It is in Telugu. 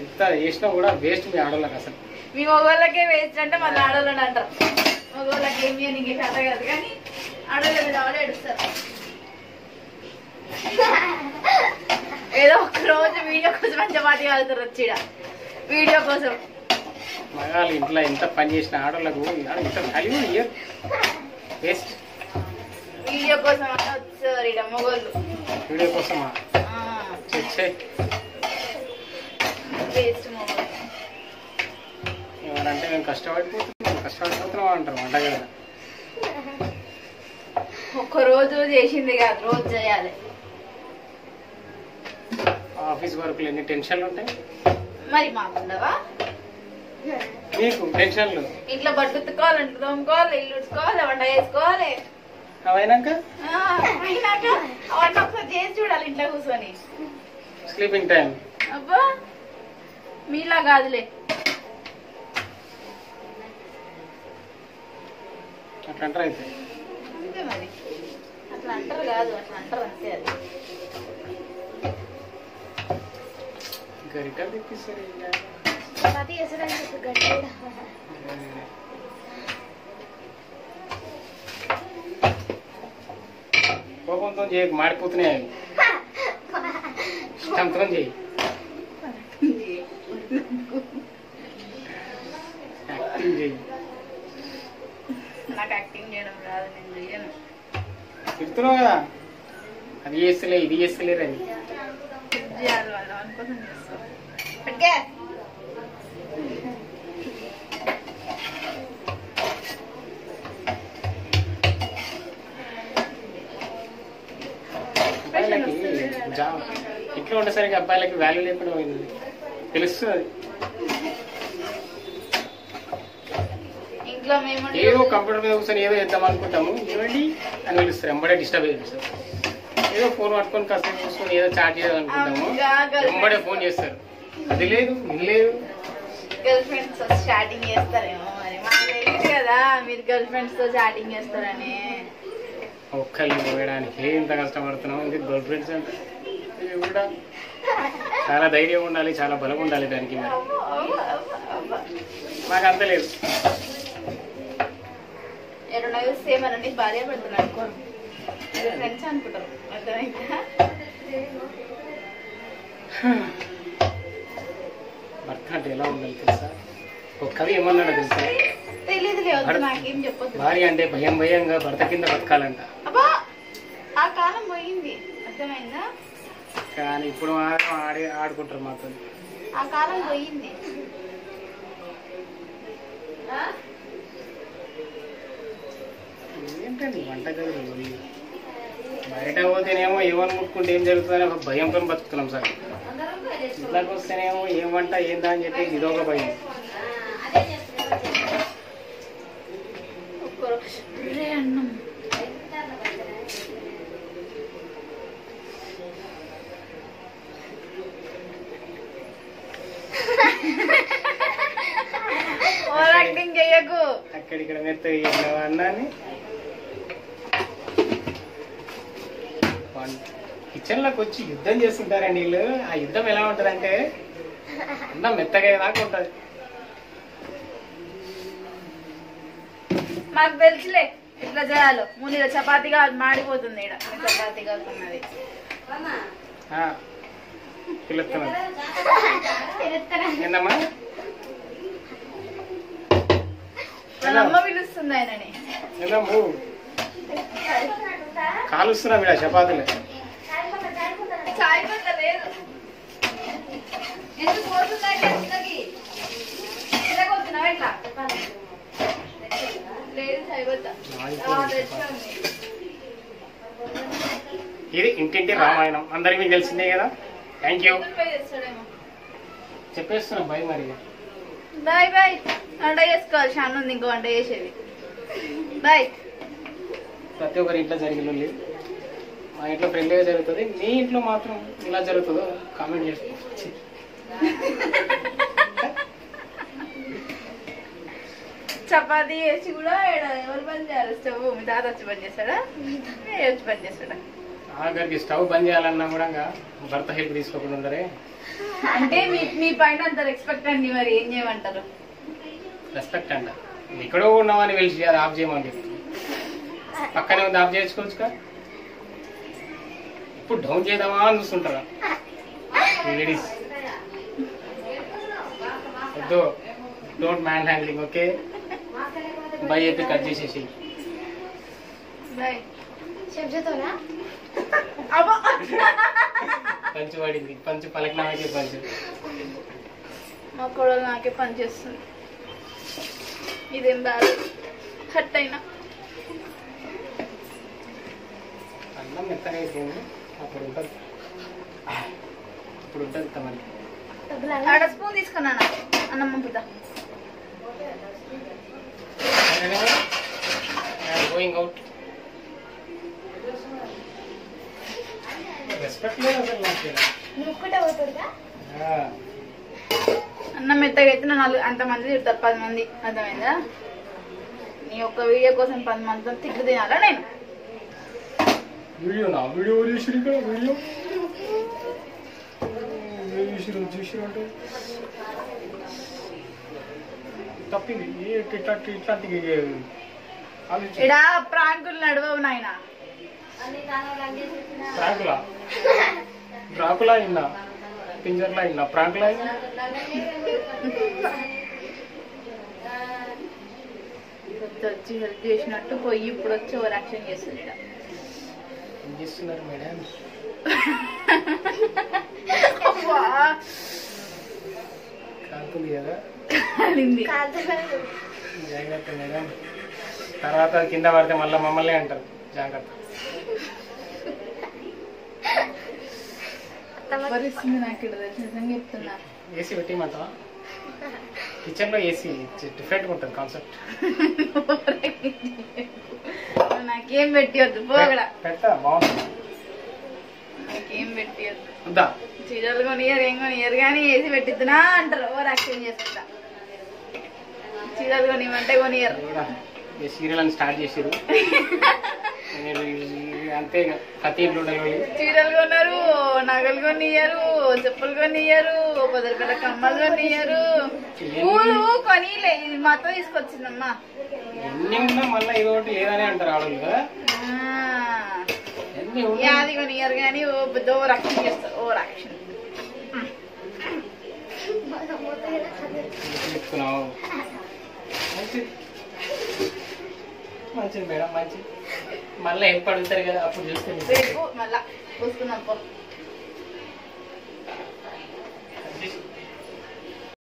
ఇంత చేసినా కూడా వేస్ట్ మీ ఆడవాళ్ళకి అసలు. మీ మగవాళ్ళకే వేస్ట్ అంటే మళ్ళీ ఆడవాళ్ళని అంటారు. మగవాళ్ళకి ఏమి అని ఇంకే కథ కాదు కానీ ఆడవాళ్ళ మీద ఆడ ఏడుస్తారు. ఏదో ఒక రోజు వీడియో కోసం చపాతీ కాలుతారు వచ్చి వీడియో కోసం. మగాళ్ళు ఇంట్లో ఎంత పని చేసిన ఆడవాళ్ళకు ఇంత వాల్యూ ఇయ్యరు, వేస్ట్. వీడియో కోసం వచ్చారు ఇక మగోళ్ళు. వీడియో కోసమా? వేస్ట్ మగోళ్ళు. ఎవరంటే మేము కష్టపడిపోతున్నాం అంటారు వంట కదా. ఒక్క రోజు చేసింది కాదు, రోజు చేయాలి. ఆఫీస్ వర్క్లు ఎన్ని టెన్షన్లు ఉంటాయి మరి మాకుండవా? మీకు టెన్షన్లు? ఇంట్లో బట్టలు ఉతుక్కోవాలంటే తోముకోవాలి, ఇల్లు ఉడుచుకోవాలి, వంట చేసుకోవాలి. అవైనాక అవన్నీ ఒకసారి చేసి చూడాలి ఇంట్లో కూర్చొని. స్లీపింగ్ టైం అబ్బా మీలా కాదులే. అట్లా అంటారు అయితే. అంతే మరి, అట్లా అంటారు కాదు, అట్లా అంటారు అంతే. అది గరిటలు తిప్పిస్తారు. కోపంతో చేయ మాడిపోతున్నాయి, ఇష్టంతో చేయి. యాక్టింగ్ చేయి. నాకు యాక్టింగ్ చేయడం రాదు, నేను చెయ్యను. తిడుతున్నావు కదా, అది చేస్తలే ఇది చేస్తలేరు అని. చేయాలి వాళ్ళ అనుకోసం చేస్తాం. పెట్టే ఇంట్లో ఉండేసరికి అబ్బాయిలకి వాల్యూ లేకుండా పోయింది, తెలుస్తుంది. ఇంట్లో మేము ఏదో కంప్యూటర్ మీద కూర్చొని ఏదో చేద్దాం అనుకుంటాము, ఏమండి అని పిలుస్తారు, ఎంబడే డిస్టర్బ్ చేస్తారు. ఏదో ఫోన్ పట్టుకొని కాసేపు చూసుకొని ఏదో చాట్ చేయాలనుకుంటాము, ఎంబడే ఫోన్ చేస్తారు. అది లేదు ఇది లేదు. గర్ల్ ఫ్రెండ్స్ తో చాటింగ్ చేస్తారేమో మరి, మాకు తెలియదు కదా మీరు గర్ల్ ఫ్రెండ్స్ తో చాటింగ్ చేస్తారని. ఒక్కళ్ళు పోయడానికి ఇంత కష్టపడుతున్నాం, ఇది గర్ల్ ఫ్రెండ్స్ అంటే ఇది కూడా చాలా ధైర్యం ఉండాలి, చాలా బలం ఉండాలి దానికి. మరి మాకు అంత లేదు. ఎవరైనా చూస్తే మనని భార్య పడుతున్నారు అనుకోరు, ఫ్రెండ్స్ అనుకుంటారు. అర్థమైందా? భర్త అంటే ఎలా ఉండాలి తెలుసా? ఒక కవి ఏమన్నాడో తెలుసా? తెలియదు లేదు, నాకేం చెప్పొద్దు. భార్య అంటే భయం భయంగా భర్త కింద బతకాలంట. అబ్బా ఆ కాలం పోయింది, అర్థమైందా? కానీ ఇప్పుడు ఆడుకుంటారు మాతో. ఆ కాలం పోయింది. ఏంటండి వంటగదులు బయట పోతేనేమో ఏమని ముట్టుకుంటే ఏం జరుగుతుందని ఒక భయంతో బతుకుతున్నాం సార్. ఇంట్లోకి వస్తేనేమో ఏం వంట ఏందా అని చెప్పి ఇదొక భయం. అన్నం యాక్టింగ్ చెయ్యకు. అక్కడిక్కడ మెత్తగా అన్నాన్ని కిచెన్ లోకి వచ్చి యుద్ధం చేస్తుంటారండి వీళ్ళు. ఆ యుద్ధం ఎలా ఉంటదంటే అన్నం మెత్తగా దాకా ఉంటది. మాకు తెలుసులే ఇట్లా చేయాలో. ముందు చపాతీగా మాడిపోతుంది, ఇక్కడ చపాతీ కలుపుతున్నది. పిలుస్తున్నది ఏందమ్మా? వాళ్ళ అమ్మ పిలుస్తుంది ఆయనని. ఏందమ్ము కాలుస్తున్నా మీరు చపాతీలు? చాయ్ పత్త లేదు, ఎందుకు పోతున్నాయి ఇట్లా లేదు చాయ్ పత్త. ఇది ఇంటింటి రామాయణం అందరికి మీకు తెలిసిందే కదా. థ్యాంక్ యూ చెప్పేస్తున్నా. బాయ్ మరి. Bye bye. వంట చేసుకోవాలి, చాలా ఉంది ఇంకో వంట చేసేది. బాయ్. ప్రతి ఒక్కరి ఇంట్లో జరిగిన మా ఇంట్లో ఫ్రెండ్లీగా జరుగుతుంది, మీ ఇంట్లో మాత్రం ఇలా జరుగుతుందో కామెంట్ చేసుకోవచ్చు. చపాతీ వేసి కూడా ఎవరు బంద్ చేయాలి? స్టవ్ మీ తాత వచ్చి బంద్ చేస్తాడా? వచ్చి బంద్ చేస్తాడా? ఆఖరికి స్టవ్ బంద్ చేయాలన్నా కూడా భర్త హెల్ప్ తీసుకోకుండా ఉండరే. అంటే మీ పైన అంత రెస్పెక్ట్ అండి, మరి ఏం చేయమంటారు? రెస్పెక్ట్ అంట, ఎక్కడో ఉన్నామని వెళ్ళి అది ఆఫ్ చేయమని చెప్తుంది. పక్కనే ఉంది, ఆఫ్ చేసుకోవచ్చుగా. ఇప్పుడు డౌన్ చేద్దామా అని చూస్తుంటారా లేడీస్? వద్దు, don't man handling. Okay, bye చెప్పి కట్ చేసేసి పంచి పడింది. పంచి పలకనాకే పంచి. మా కొడలు నాకే పని చేస్తుంది. ఇదేం బాగా హట్ అయినా అన్నం మెత్తగా అయిపోయింది. అప్పుడు ఉంటుంది, ఇప్పుడు ఉంటుంది తమకి. ఆడ స్పూన్ తీసుకున్నాను, అన్నం పంపుతా. Going out. రెస్పెక్ట్ లేదు అసలు నాకు. అన్నం మెత్తగా అయితే నన్ను అంతమంది తిడతారు, 10 మంది. అర్థమైందా? నీ ఒక్క వీడియో కోసం 10 మందితో తిట్లు తినాలా నేను? వీడియో నా వీడియో చేసిరు, ఇక్కడ వీడియో చూసిరు అంటే తప్పింది. ఇట్లాంటి ఇడా ప్రాంకులు నడవవు నాయన. ప్రాంకులా? డ్రాకులా అయినా, పింజర్లా అయినా, ప్రాంకులా అయినా. వచ్చి హెల్ప్ చేసినట్టు పోయి ఇప్పుడు వచ్చి ఓవర్ యాక్షన్ చేస్తుంది. ఏం చేస్తున్నారు మేడం? కాలుతుంది కదా, జాగ్రత్త మేడం. తర్వాత కింద పడితే మళ్ళీ మమ్మల్ని అంటారు, జాగ్రత్త. పరిస్థితి నాకు ఇక్కడ నిజంగా చెప్తున్నా. ఏసీ పెట్టిమంటావా? కిచెన్ లో ఏసీ డిఫరెంట్ గా ఉంటుంది కాన్సెప్ట్. నాకేం పెట్టివద్దు, పోగడా పెట్టా బాగుంటుంది. నాకేం పెట్టివద్దు. వద్దా? చీరలు కొనియరు, ఏం కొనియరు, కానీ ఏసీ పెట్టిద్దునా అంటారు. ఓవర్ యాక్షన్ చేసుకుంటా. చీరలు కొనివ్వమంటే కొనియరు. ఈ సీరియల్ అని స్టార్ట్ చేసారు అంతే. ప్రతి ఇంట్లో చీరలు కొన్నారు, నగలు కొనియ్యరు, చెప్పులు కొనియ్యరు, 10 రూపాయల కమ్మలు కొనియ్యరు, పూలు కొనిలే. ఇది మాతో తీసుకొచ్చిందమ్మా. ఎన్ని ఉన్నా మళ్ళీ ఇది ఒకటి ఏదని అంటారు ఆడవాళ్ళు కదా. అది కొనియ్యరు కానీ ఓవర్ యాక్షన్ చేస్తారు. ఓవర్ యాక్షన్ చెప్తున్నావు. మంచిది మంచిది మేడం, మంచిది. మళ్ళీ హెల్ప్ అడుగుతారు కదా, అప్పుడు చూస్తే రేపు మళ్ళా చూసుకుందాం.